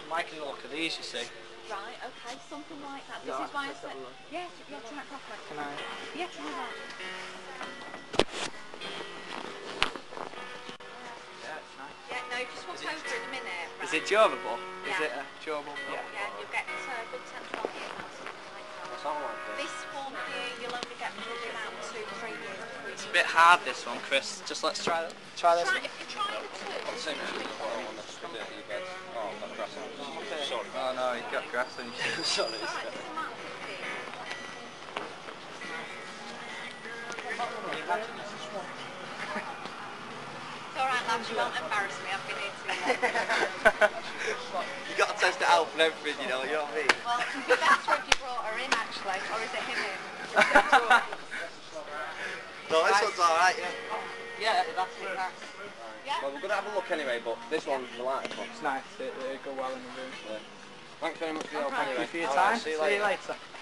liking the look of these, you see. Right, okay, something like that. This is why I said... Yeah, try it properly. Can I? Yeah, try that. Yeah, it's nice. Yeah, no, just swap over in a minute. Right. Is it durable? Yeah. Is it a durable? Yeah, you'll get a good central here now, something like that. What's that like? This one here, you'll only get probably about 2-3 years before you... It's a bit hard, this one, Chris. Just let's try that. Try this one. If you try the two... Oh, I've got grass on it. Sorry. Oh no, you've got grass on your shoes. Sorry. Alright, this is Matt 15. It's alright lads, you won't embarrass me, I've been here too long. You got to test it out and everything, you know what I mean? Well, it would be better if you brought her in actually, or is it him in? No, this one's alright, yeah. Yeah, that's it. Yeah? Well, we're going to have a look anyway, but this one's the lightest one. It's nice. It'll go well in the room. Yeah. Thanks very much for your help Thank anyway. you for your Alright, time. see you See you later. later.